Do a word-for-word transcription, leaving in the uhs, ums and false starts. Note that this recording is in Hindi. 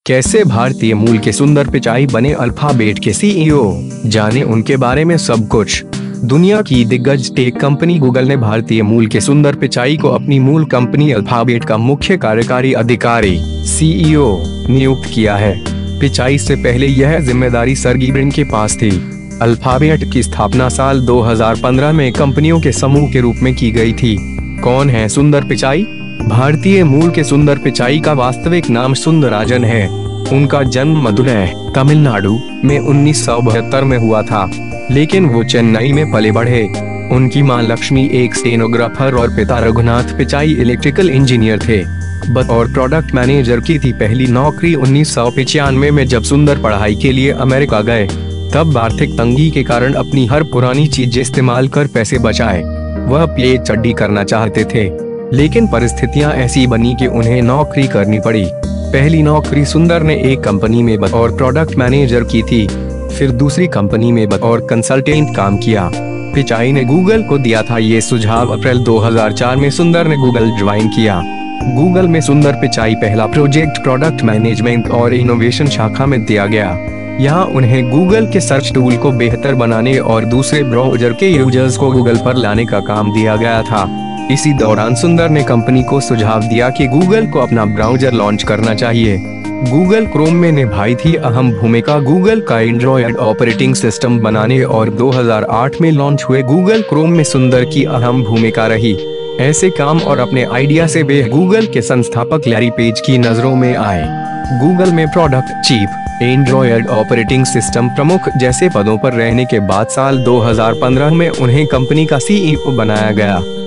कैसे भारतीय मूल के सुंदर पिचाई बने अल्फाबेट के सीईओ, जाने उनके बारे में सब कुछ। दुनिया की दिग्गज टेक कंपनी गूगल ने भारतीय मूल के सुंदर पिचाई को अपनी मूल कंपनी अल्फाबेट का मुख्य कार्यकारी अधिकारी सीईओ नियुक्त किया है। पिचाई से पहले यह जिम्मेदारी सर्गी ब्रिन के पास थी। अल्फाबेट की स्थापना साल दो हज़ार पंद्रह में कंपनियों के समूह के रूप में की गई थी। कौन है सुंदर पिचाई? भारतीय मूल के सुंदर पिचाई का वास्तविक नाम सुंदराजन है। उनका जन्म मदुरै, तमिलनाडु में उन्नीस सौ बहत्तर में हुआ था, लेकिन वो चेन्नई में पले बढ़े। उनकी मां लक्ष्मी एक स्टेनोग्राफर और पिता रघुनाथ पिचाई इलेक्ट्रिकल इंजीनियर थे। बतौर प्रोडक्ट मैनेजर की थी पहली नौकरी उन्नीस सौ पचानवे में, जब सुंदर पढ़ाई के लिए अमेरिका गए। तब आर्थिक तंगी के कारण अपनी हर पुरानी चीज इस्तेमाल कर पैसे बचाए। वह पीएचडी करना चाहते थे, लेकिन परिस्थितियां ऐसी बनी कि उन्हें नौकरी करनी पड़ी। पहली नौकरी सुंदर ने एक कंपनी में बतौर प्रोडक्ट मैनेजर की थी, फिर दूसरी कंपनी में बतौर कंसल्टेंट काम किया। पिचाई ने गूगल को दिया था ये सुझाव। अप्रैल दो हज़ार चार में सुंदर ने गूगल ज्वाइन किया। गूगल में सुंदर पिचाई पहला प्रोजेक्ट प्रोडक्ट मैनेजमेंट और इनोवेशन शाखा में दिया गया। यहाँ उन्हें गूगल के सर्च टूल को बेहतर बनाने और दूसरे ब्राउज़र के यूजर्स को गूगल पर लाने का काम दिया गया था। इसी दौरान सुंदर ने कंपनी को सुझाव दिया कि गूगल को अपना ब्राउज़र लॉन्च करना चाहिए। गूगल क्रोम में निभाई थी अहम भूमिका गूगल का एंड्रॉयड ऑपरेटिंग सिस्टम बनाने और दो हज़ार आठ में लॉन्च हुए गूगल क्रोम में सुंदर की अहम भूमिका रही। ऐसे काम और अपने आइडिया से वे गूगल के संस्थापक लैरी पेज की नजरों में आए। गूगल में product chief, Android operating system प्रमुख जैसे पदों पर रहने के बाद साल दो हज़ार पंद्रह में उन्हें कंपनी का सीईओ बनाया गया।